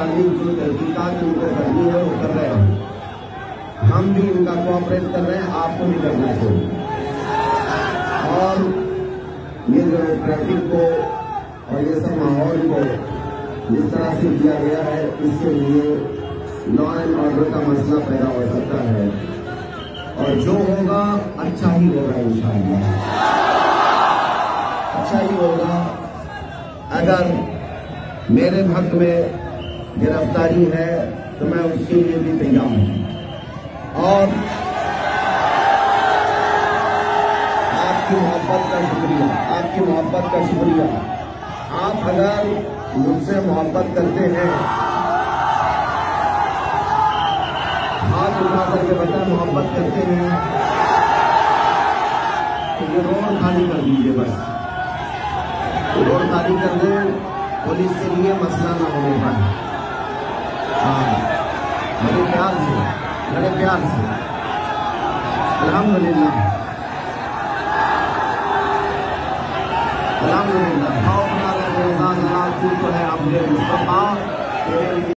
मुताबिक जो तहकीकात उनको करनी है वो कर रहे हैं। हम भी इनका कोऑपरेट कर रहे हैं, आपको भी करना चाहिए। और ये जो ट्रैफिक को और ये सब माहौल को जिस तरह से किया गया है, इसके लिए लॉ एंड ऑर्डर का मसला पैदा हो सकता है और जो होगा अच्छा ही होगा इंशाअल्लाह, अच्छा ही होगा। अगर मेरे हक में गिरफ्तारी है तो मैं उसके लिए भी तैयार हूं। और आपकी मोहब्बत का शुक्रिया, आपकी मोहब्बत का शुक्रिया। आप अगर मुझसे मोहब्बत करते हैं, हाथ उठा करके बता मोहब्बत करते हैं, तो ये रोड खाली कर दीजिए। बस रोड खाली कर दें, पुलिस के लिए मसला ना होने पाए। हाँ, बड़े प्यार से, बड़े प्यार से। अल्हम्दुलिल्लाह, अल्हम्दुलिल्लाह। तो है आपके मुस्तफा